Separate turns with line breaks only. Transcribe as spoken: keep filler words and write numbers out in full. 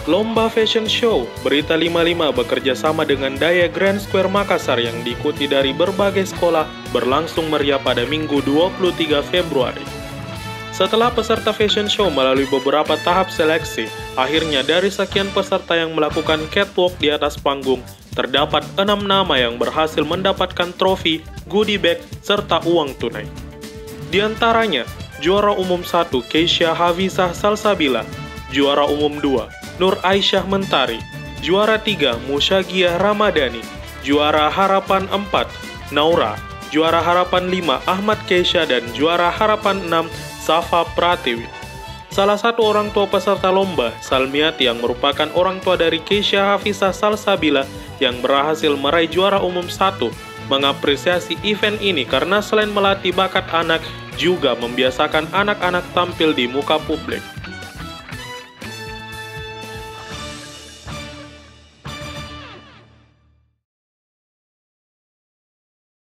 Lomba Fashion Show Berita lima puluh lima bekerja sama dengan Daya Grand Square Makassar yang diikuti dari berbagai sekolah berlangsung meriah pada Minggu dua puluh tiga Februari. Setelah peserta fashion show melalui beberapa tahap seleksi, akhirnya dari sekian peserta yang melakukan catwalk di atas panggung, terdapat enam nama yang berhasil mendapatkan trofi, goodie bag, serta uang tunai. Di antaranya, juara umum satu Keisha Hafizah Salsabila, juara umum dua Nur Aisyah Mentari, juara tiga Musyagiah Ramadhani, juara harapan empat Naura, juara harapan lima Ahmad Keisha, dan juara harapan enam Safa Pratiwi. Salah satu orang tua peserta lomba, Salmiati, yang merupakan orang tua dari Keisha Hafizah Salsabila yang berhasil meraih juara umum satu, mengapresiasi event ini karena selain melatih bakat anak, juga membiasakan anak-anak tampil di muka publik.